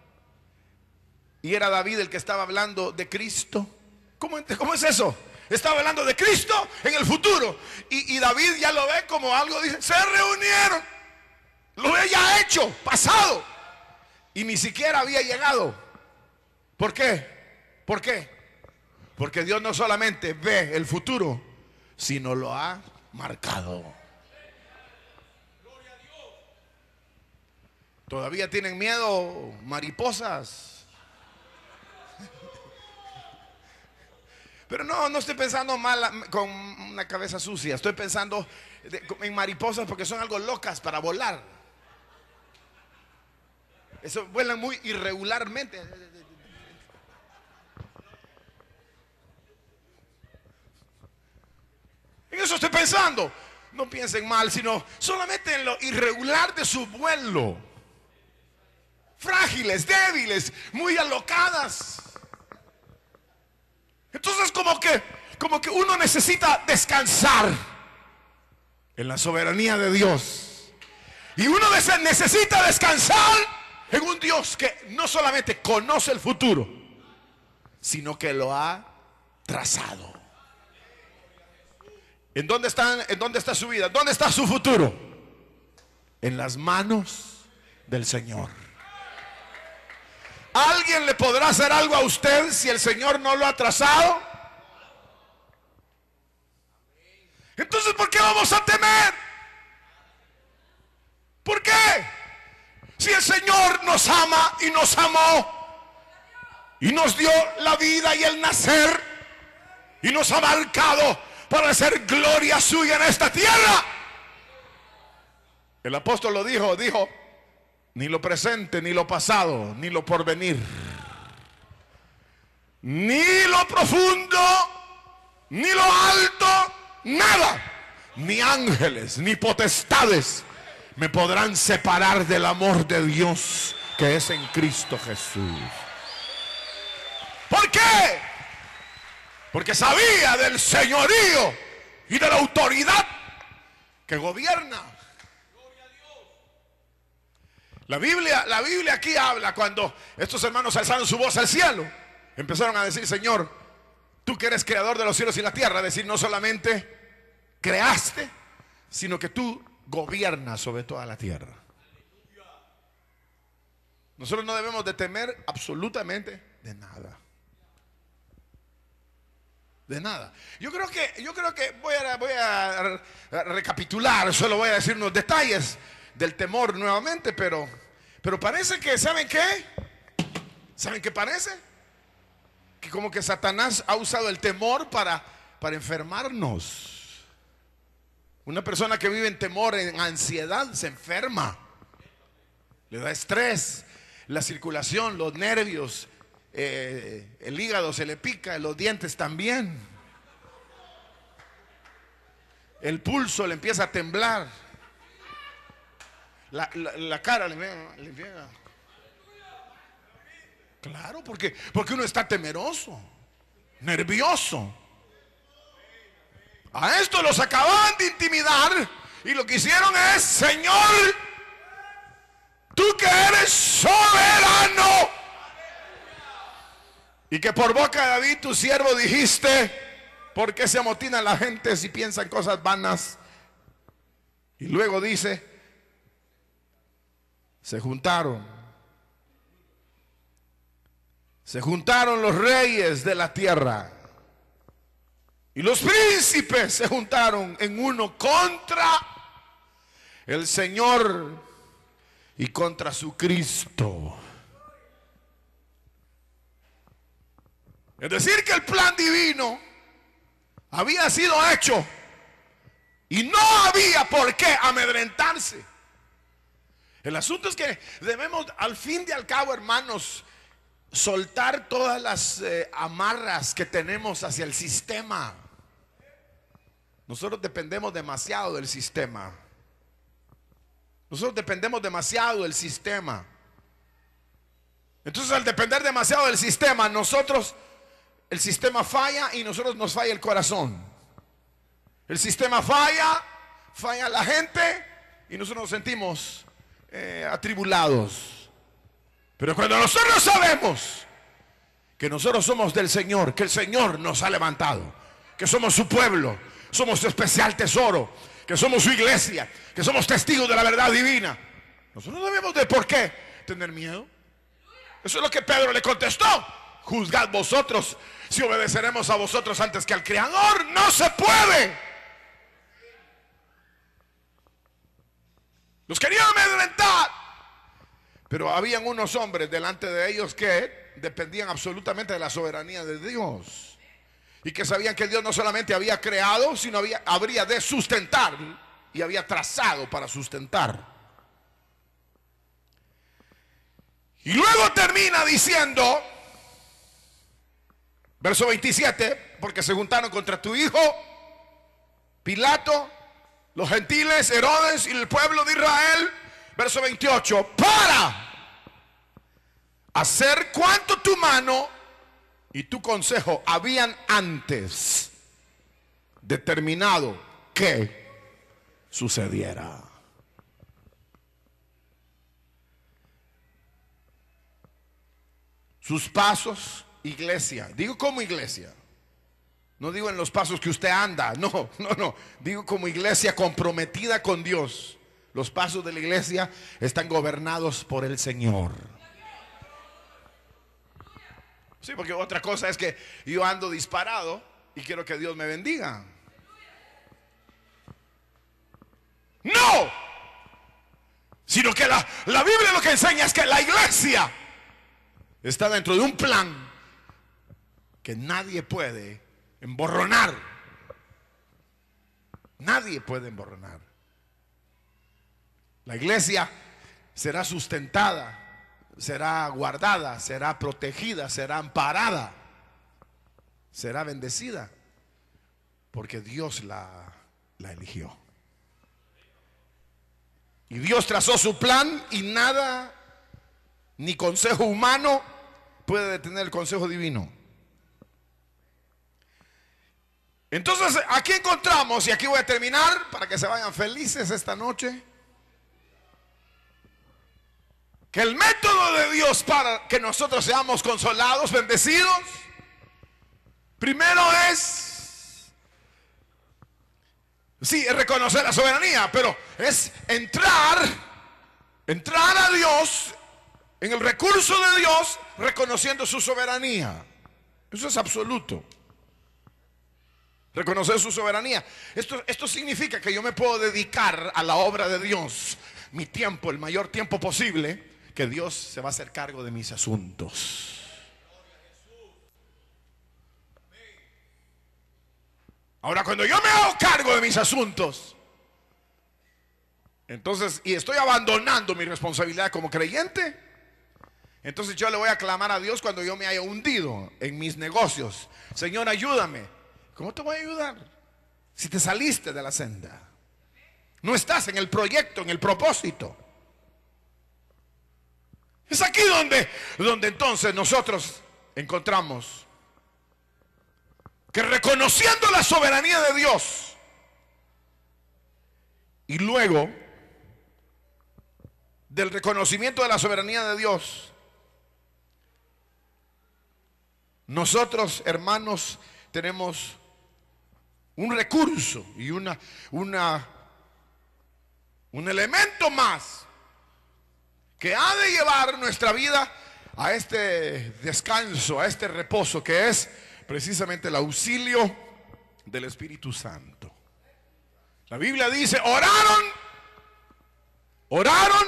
Y era David el que estaba hablando de Cristo. ¿Cómo, cómo es eso? Estaba hablando de Cristo en el futuro. Y, y David ya lo ve como algo, dice, se reunieron. Lo ve ya hecho, pasado. Y ni siquiera había llegado. ¿Por qué? ¿Por qué? Porque Dios no solamente ve el futuro, sino lo ha marcado. ¿Todavía tienen miedo, mariposas? Pero no, no estoy pensando mal con una cabeza sucia. Estoy pensando de, en mariposas porque son algo locas para volar. Eso vuelan muy irregularmente. En eso estoy pensando. No piensen mal, sino solamente en lo irregular de su vuelo. Frágiles, débiles, muy alocadas. Entonces como que, como que uno necesita descansar en la soberanía de Dios. Y uno necesita descansar en un Dios que no solamente conoce el futuro, sino que lo ha trazado. ¿En dónde están, en dónde está su vida? ¿Dónde está su futuro? En las manos del Señor. ¿Alguien le podrá hacer algo a usted si el Señor no lo ha trazado? Entonces, ¿por qué vamos a temer? ¿Por qué? Si el Señor nos ama y nos amó y nos dio la vida y el nacer y nos ha marcado para hacer gloria suya en esta tierra. El apóstol lo dijo, dijo, ni lo presente, ni lo pasado, ni lo porvenir, ni lo profundo, ni lo alto, nada, ni ángeles, ni potestades me podrán separar del amor de Dios que es en Cristo Jesús. ¿Por qué? Porque sabía del señorío y de la autoridad que gobierna. La Biblia, la Biblia aquí habla cuando estos hermanos alzaron su voz al cielo. Empezaron a decir, Señor, tú que eres creador de los cielos y la tierra. Decir, no solamente creaste, sino que tú gobiernas sobre toda la tierra. Nosotros no debemos de temer absolutamente de nada. De nada. Yo creo que, yo creo que voy a, voy a recapitular, solo voy a decir unos detalles del temor nuevamente, pero, pero parece que, ¿saben qué? ¿Saben qué parece? Que como que Satanás ha usado el temor para, para enfermarnos. Una persona que vive en temor, en ansiedad, se enferma. Le da estrés, la circulación, los nervios, eh, el hígado se le pica, los dientes también. el pulso le empieza a temblar, la, la, la cara le pega, le pega. Claro, porque, porque uno está temeroso, nervioso. A esto los acababan de intimidar y lo que hicieron es: Señor, tú que eres soberano y que por boca de David tu siervo dijiste: ¿por qué se amotina la gente si piensan cosas vanas? Y luego dice: se juntaron Se juntaron los reyes de la tierra y los príncipes se juntaron en uno contra el Señor y contra su Cristo. Es decir, que el plan divino había sido hecho y no había por qué amedrentarse. El asunto es que debemos, al fin y al cabo, hermanos, soltar todas las eh, amarras que tenemos hacia el sistema. Nosotros dependemos demasiado del sistema. Nosotros dependemos demasiado del sistema. Entonces, al depender demasiado del sistema, nosotros, el sistema falla y nosotros nos falla el corazón. El sistema falla, falla la gente y nosotros nos sentimos eh, atribulados. Pero cuando nosotros sabemos que nosotros somos del Señor, que el Señor nos ha levantado, que somos su pueblo, somos su especial tesoro, que somos su iglesia, que somos testigos de la verdad divina, nosotros no debemos de por qué tener miedo. Eso es lo que Pedro le contestó: juzgad vosotros si obedeceremos a vosotros antes que al Creador. No se puede. Los querían amedrentar, pero habían unos hombres delante de ellos que dependían absolutamente de la soberanía de Dios y que sabían que Dios no solamente había creado, sino había, habría de sustentar y había trazado para sustentar. Y luego termina diciendo, verso veintisiete: porque se juntaron contra tu hijo Pilato, los gentiles, Herodes y el pueblo de Israel. Verso veintiocho: para hacer cuanto tu mano y tu consejo habían antes determinado que sucediera. Sus pasos, iglesia, digo como iglesia, no digo en los pasos que usted anda, no, no, no, digo como iglesia comprometida con Dios. Los pasos de la iglesia están gobernados por el Señor. Sí, porque otra cosa es que yo ando disparado y quiero que Dios me bendiga. No, sino que la, la Biblia lo que enseña es que la iglesia está dentro de un plan que nadie puede emborronar. Nadie puede emborronar. La iglesia será sustentada, será guardada, será protegida, será amparada, será bendecida, porque Dios la, la eligió. Y Dios trazó su plan y nada, ni consejo humano puede detener el consejo divino. Entonces aquí encontramos, y aquí voy a terminar para que se vayan felices esta noche, que el método de Dios para que nosotros seamos consolados, bendecidos, primero es, sí, es reconocer la soberanía, pero es entrar, entrar a Dios, en el recurso de Dios, reconociendo su soberanía. Eso es absoluto. Reconocer su soberanía. Esto, esto significa que yo me puedo dedicar a la obra de Dios, mi tiempo, el mayor tiempo posible, que Dios se va a hacer cargo de mis asuntos. Ahora, cuando yo me hago cargo de mis asuntos, entonces, y estoy abandonando mi responsabilidad como creyente, entonces yo le voy a clamar a Dios cuando yo me haya hundido en mis negocios: Señor, ayúdame. ¿Cómo te voy a ayudar si te saliste de la senda, no estás en el proyecto, en el propósito. Es aquí donde, donde entonces nosotros encontramos que reconociendo la soberanía de Dios y luego del reconocimiento de la soberanía de Dios, nosotros, hermanos, tenemos un recurso y una, una, un elemento más que ha de llevar nuestra vida a este descanso, a este reposo, que es precisamente el auxilio del Espíritu Santo. La Biblia dice, oraron, oraron,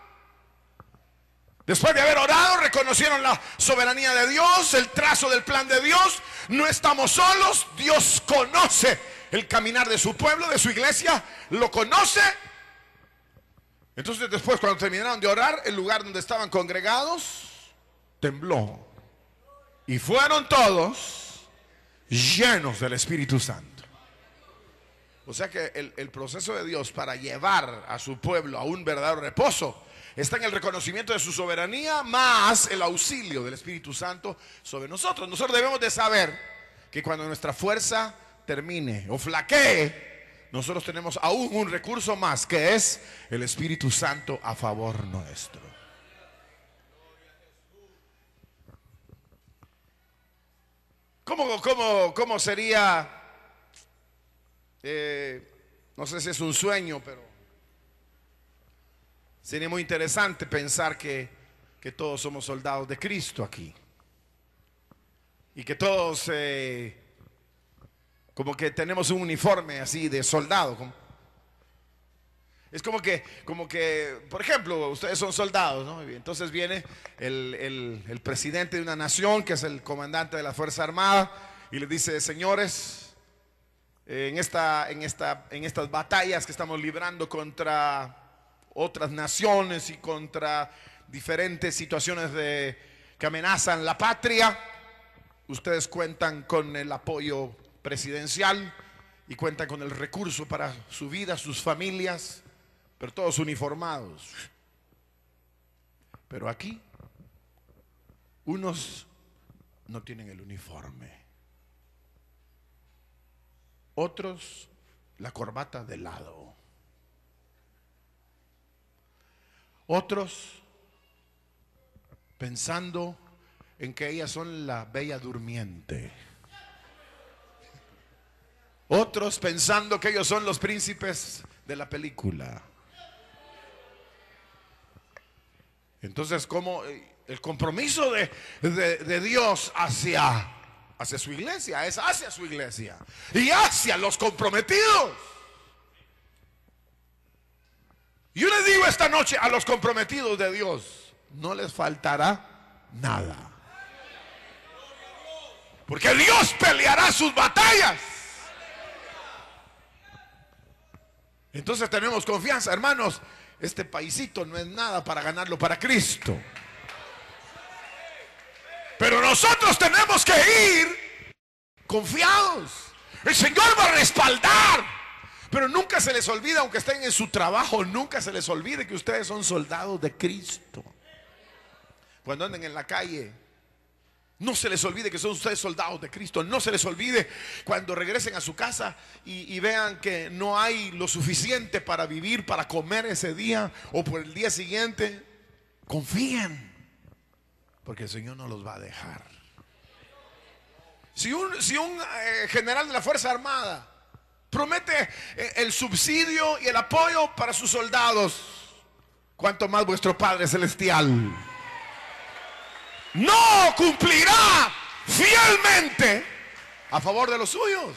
después de haber orado, reconocieron la soberanía de Dios, el trazo del plan de Dios. No estamos solos, Dios conoce el caminar de su pueblo, de su iglesia, lo conoce. Entonces después, cuando terminaron de orar, el lugar donde estaban congregados tembló, y fueron todos llenos del Espíritu Santo. O sea que el, el proceso de Dios para llevar a su pueblo a un verdadero reposo está en el reconocimiento de su soberanía, más el auxilio del Espíritu Santo sobre nosotros. Nosotros debemos de saber que cuando nuestra fuerza termine o flaquee, nosotros tenemos aún un recurso más, que es el Espíritu Santo a favor nuestro. ¿Cómo, cómo, cómo sería? Eh, no sé si es un sueño, pero sería muy interesante pensar que, que todos somos soldados de Cristo aquí. Y que todos eh, como que tenemos un uniforme así de soldado. Como, es como que, como que, por ejemplo, ustedes son soldados, ¿no? Entonces viene el, el, el presidente de una nación, que es el comandante de la Fuerza Armada, y le dice, señores, en, esta, en, esta, en estas batallas que estamos librando contra otras naciones y contra diferentes situaciones de, que amenazan la patria, ustedes cuentan con el apoyo presidencial y cuentan con el recurso para su vida, sus familias, pero todos uniformados. Pero aquí unos no tienen el uniforme, otros la corbata de lado, otros pensando en que ellas son la bella durmiente, otros pensando que ellos son los príncipes de la película. Entonces, como el compromiso de, de, de Dios hacia, hacia su iglesia es hacia su iglesia y hacia los comprometidos. Yo les digo esta noche a los comprometidos de Dios, no les faltará nada, porque Dios peleará sus batallas. Entonces tenemos confianza, hermanos. Este paisito no es nada para ganarlo para Cristo, pero nosotros tenemos que ir confiados. El Señor va a respaldar, pero nunca se les olvida, aunque estén en su trabajo, nunca se les olvide que ustedes son soldados de Cristo. Cuando anden en la calle, no se les olvide que son ustedes soldados de Cristo. No se les olvide cuando regresen a su casa y, y vean que no hay lo suficiente para vivir, para comer ese día o por el día siguiente. Confíen, porque el Señor no los va a dejar. Si un, si un eh, general de la Fuerza Armada promete eh, el subsidio y el apoyo para sus soldados, ¿cuánto más vuestro Padre Celestial no cumplirá fielmente a favor de los suyos?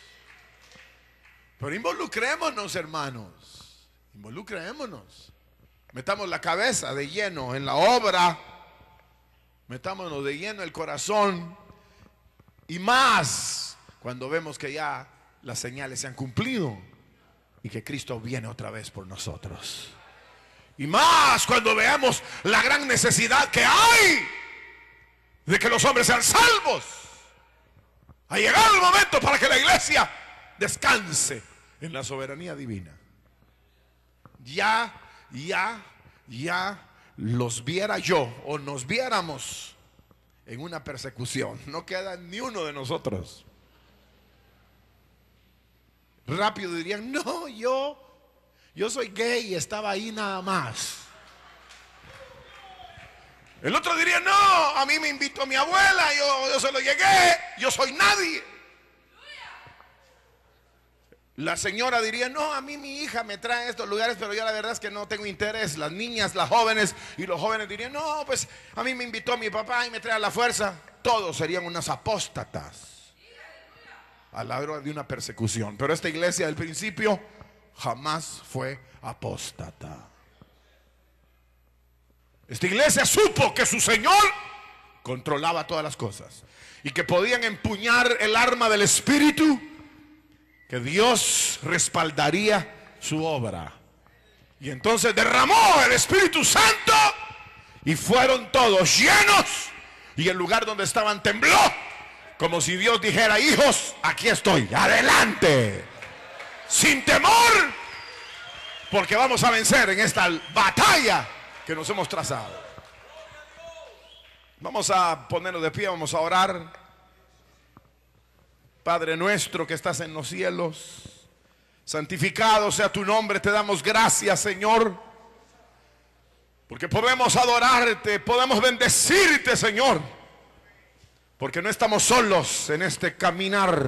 Pero involucrémonos, hermanos, involucrémonos, metamos la cabeza de lleno en la obra, metámonos de lleno el corazón, y más cuando vemos que ya las señales se han cumplido y que Cristo viene otra vez por nosotros, y más cuando veamos la gran necesidad que hay de que los hombres sean salvos. Ha llegado el momento para que la iglesia descanse en la soberanía divina. Ya, ya, ya los viera yo o nos viéramos en una persecución. No queda ni uno de nosotros. Rápido dirían, no, yo, yo soy gay y estaba ahí nada más. El otro diría, no, a mí me invitó mi abuela, yo, yo se lo llegué, yo soy nadie. La señora diría, no, a mí mi hija me trae a estos lugares, pero yo la verdad es que no tengo interés. Las niñas, las jóvenes y los jóvenes dirían, no, pues a mí me invitó mi papá y me trae a la fuerza. Todos serían unas apóstatas a la hora de una persecución. Pero esta iglesia del principio jamás fue apóstata. Esta iglesia supo que su Señor controlaba todas las cosas y que podían empuñar el arma del Espíritu, que Dios respaldaría su obra. Y entonces derramó el Espíritu Santo y fueron todos llenos, y el lugar donde estaban tembló, como si Dios dijera, hijos, aquí estoy, adelante, sin temor, porque vamos a vencer en esta batalla que nos hemos trazado. Vamos a ponernos de pie, vamos a orar. Padre nuestro que estás en los cielos, santificado sea tu nombre. Te damos gracias, Señor, porque podemos adorarte, podemos bendecirte, Señor, porque no estamos solos en este caminar.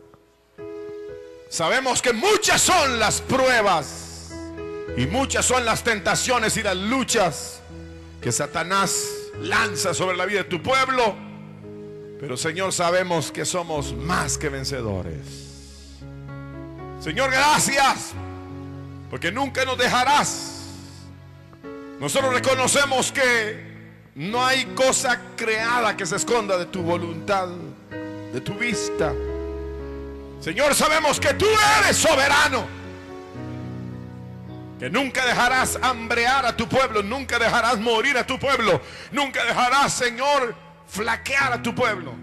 Sabemos que muchas son las pruebas y muchas son las tentaciones y las luchas que Satanás lanza sobre la vida de tu pueblo, pero Señor, sabemos que somos más que vencedores. Señor, gracias, porque nunca nos dejarás. Nosotros reconocemos que no hay cosa creada que se esconda de tu voluntad, de tu vista. Señor, sabemos que tú eres soberano, que nunca dejarás hambrear a tu pueblo, nunca dejarás morir a tu pueblo, nunca dejarás, Señor, flaquear a tu pueblo.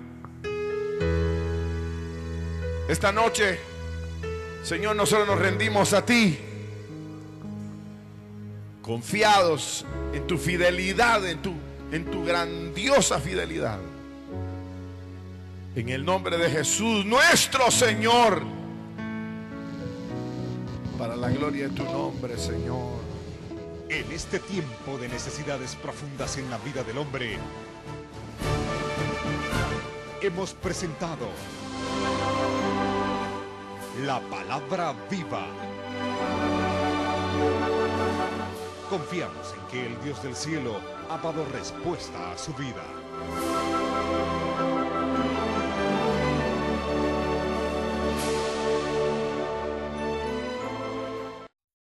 Esta noche, Señor, nosotros nos rendimos a ti, confiados en tu fidelidad, en tu, en tu grandiosa fidelidad. En el nombre de Jesús, nuestro Señor, para la gloria de tu nombre, Señor. En este tiempo de necesidades profundas en la vida del hombre, hemos presentado la palabra viva. Confiamos en que el Dios del cielo ha dado respuesta a su vida.